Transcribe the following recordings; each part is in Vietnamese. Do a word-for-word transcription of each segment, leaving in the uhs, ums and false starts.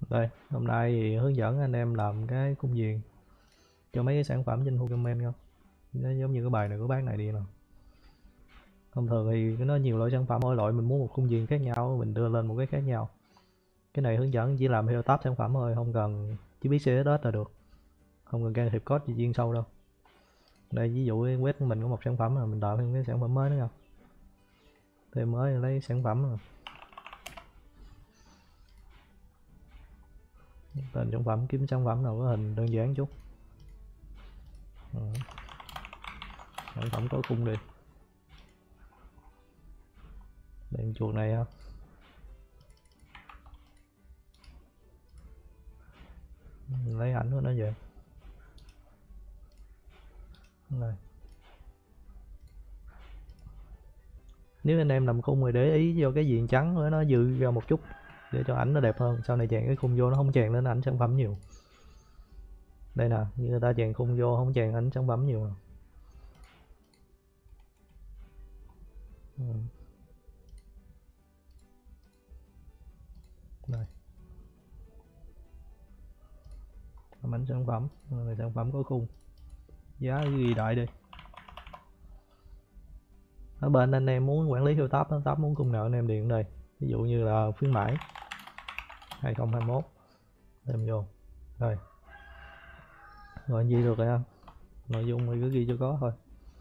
Đây, hôm nay thì hướng dẫn anh em làm cái khung viền cho mấy cái sản phẩm trên Hugomen không? Nó giống như cái bài này của bác này đi nào. Thông thường thì nó nhiều loại sản phẩm, mỗi loại mình muốn một khung viền khác nhau, mình đưa lên một cái khác nhau. Cái này hướng dẫn chỉ làm theo tab sản phẩm thôi, không cần chỉ biết xê ét ét là được. Không cần can thiệp code gì chuyên sâu đâu. Đây ví dụ cái web của mình có một sản phẩm là mình tạo thêm cái sản phẩm mới nữa không? Thêm mới lấy sản phẩm rồi. Tên sản phẩm, kiếm sản phẩm nào có hình đơn giản chút. Ừ. Sản phẩm có khung đi. Đây chuột này ha. Lấy ảnh của nó về. Này. Nếu anh em làm khung thì để ý vô cái viền trắng nữa, nó dư ra một chút để cho ảnh nó đẹp hơn, sau này chèn cái khung vô nó không chèn lên ảnh sản phẩm nhiều. Đây nè, như người ta chèn khung vô không chèn ảnh sản phẩm nhiều nè. Ừ. Đây, làm ảnh sản phẩm, rồi sản phẩm có khung, giá ghi đại đi. Ở bên anh em muốn quản lý theo tab, tab muốn khung nào anh em điền đây, ví dụ như là khuyến mãi hai không hai mốt thêm vô rồi, rồi gì được rồi anh, nội dung thì cứ ghi cho có thôi.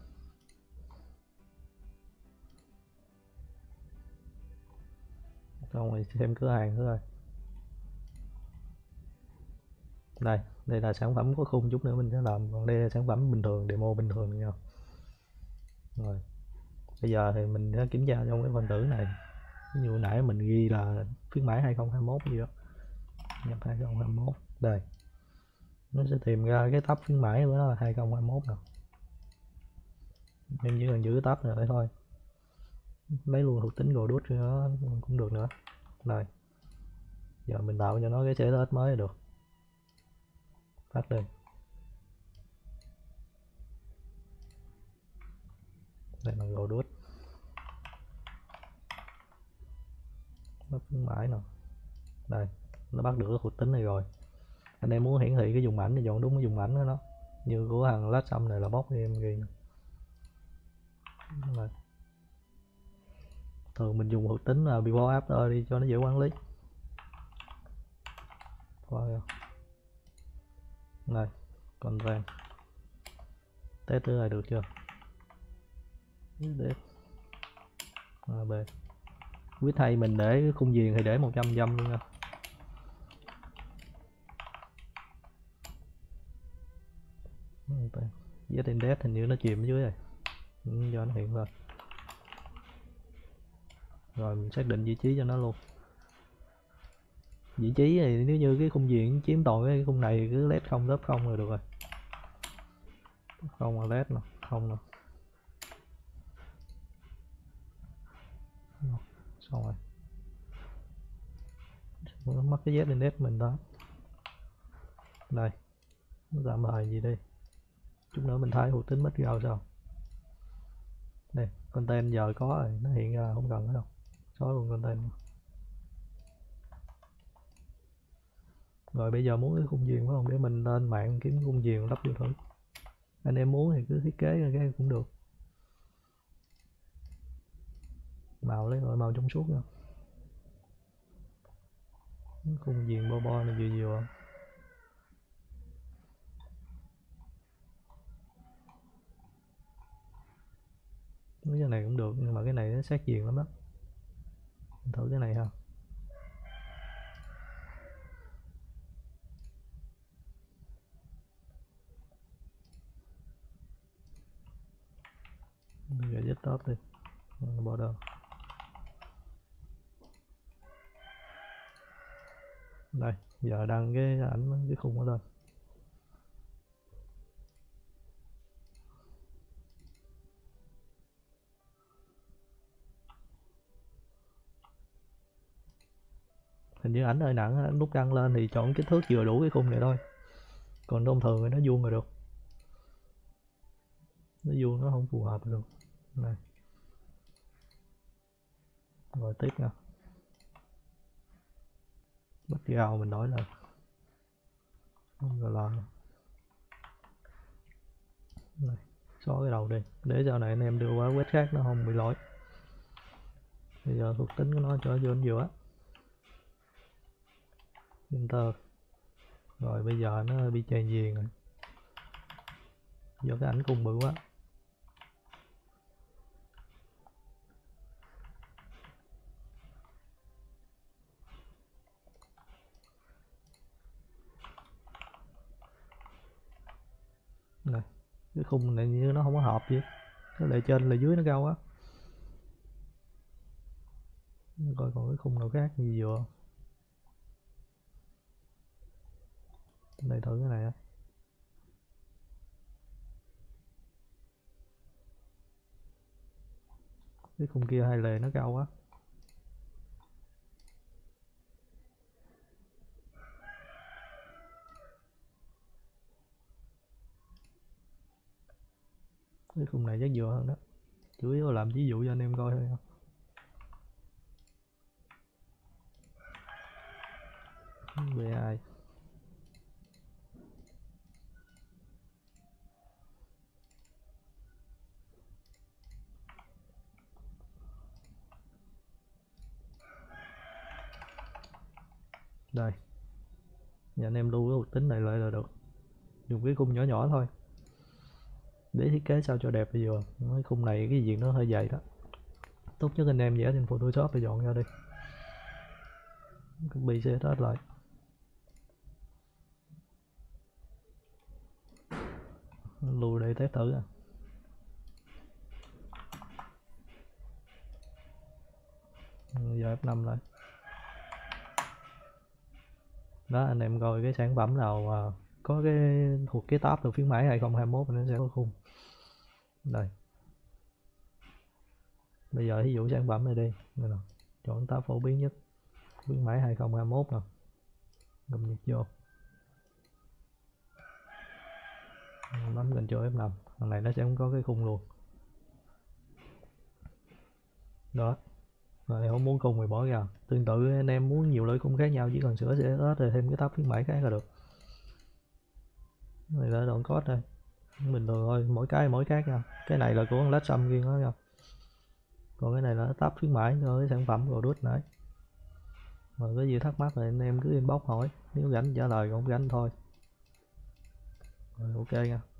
Xong rồi xem cửa hàng nữa rồi. Đây, đây là sản phẩm có khung, chút nữa mình sẽ làm, còn đây là sản phẩm bình thường, demo bình thường nha. Rồi, bây giờ thì mình sẽ kiểm tra trong cái phần tử này. Ví dụ nãy mình ghi là khuyến mãi hai không hai mốt gì đó, nhập hai không hai mốt, đây nó sẽ tìm ra cái tab khuyến mãi của nó là hai không hai mốt nè. Em chỉ cần giữ cái tab này lại thôi, lấy luôn thuộc tính rồi đút cho nó cũng được nữa. Đây, giờ mình tạo cho nó cái xê ét ét mới là được, phát lên. Đây là rồi đút, nó khuyến mãi nè. Đây, nó bắt được cái thuộc tính này rồi. Anh em muốn hiển thị cái dùng ảnh thì chọn đúng cái dùng ảnh đó, nó như của hàng lát xăm này là bóc em ghi nè. Thường mình dùng thuộc tính là before after đi cho nó dễ quản lý. Này, content test thứ này được chưa? Để a b quyết thay mình để cái khung viền thì để một trăm dăm luôn nha. Z index hình như nó chìm ở dưới rồi, cho nó hiện lên. Rồi mình xác định vị trí cho nó luôn. Vị trí thì nếu như cái khung viền chiếm toàn cái khung này thì cứ led không lớp không là được rồi. Không là led nè, không nè. Xong rồi. Nó mất cái Z index mình đó. Đây. Nó giảm bài gì đi. Chút nữa mình thấy thuộc tính mất gạo sao. Đây, content giờ có rồi, nó hiện ra không cần nữa đâu. Xóa luôn content. Rồi bây giờ muốn cái khung viền phải không? Để mình lên mạng kiếm khung viền lắp vô thử. Anh em muốn thì cứ thiết kế cái cũng được. Màu lấy loại màu trong suốt nha. Khung viền bo bo này vừa vừa. Cái này cũng được, nhưng mà cái này nó sát viền lắm đó. Mình thử cái này ha. Bây giờ desktop đi, border. Đây, giờ đăng cái ảnh cái khung ở lên. Hình như ảnh hơi nặng, lúc đăng lên thì chọn kích thước vừa đủ cái khung này thôi. Còn thông thường thì nó vuông rồi được. Nó vuông nó không phù hợp được. Này. Rồi tiếp nha. background mình đổi là không gọi là này, xóa cái đầu đi để sau này anh em đưa qua web khác nó không bị lỗi. Bây giờ thuộc tính của nó cho vô giữa enter, rồi bây giờ nó bị chèn viền rồi do cái ảnh cung bự quá. Này cái khung này như nó không có hợp gì, cái lại trên là dưới nó cao quá. Coi còn cái khung nào khác gì vừa đây, thử cái này á. Cái khung kia hai lề nó cao quá. Cái khung này chắc vừa hơn đó, chủ yếu là làm ví dụ cho anh em coi thôi. vê hai đây, giờ anh em lưu cái thuộc tính này lại là được, dùng cái khung nhỏ nhỏ thôi để thiết kế sao cho đẹp. Bây giờ cái khung này cái gì nó hơi dày đó, tốt nhất anh em vẽ trên Photoshop để dọn ra đi, copy sẽ hết lại. Lưu đây test thử à. Giờ ép năm lại đó, anh em coi cái sản phẩm nào mà có cái thuộc cái tab từ khuyến mãi hai không hai mốt nó sẽ có khung đây. Bây giờ ví dụ sản phẩm này đi, đây nè, chọn tab phổ biến nhất khuyến mãi hai không hai mốt nè, cập nhật vô bấm Ctrl ép năm, thằng này nó sẽ không có cái khung luôn đó. Rồi không muốn khung thì bỏ ra. Tương tự anh em muốn nhiều loại khung khác nhau chỉ cần sửa sẽ rồi thêm cái tab khuyến mãi khác là được. Này là đoạn code đây, bình thường thôi, mỗi cái mỗi khác nha. Cái này là của con Lexum riêng đó nha, còn cái này là tab khuyến mãi cho cái sản phẩm product nãy. Rồi có gì thắc mắc thì anh em cứ inbox hỏi, nếu rảnh trả lời, không rảnh thôi. Rồi ok nha.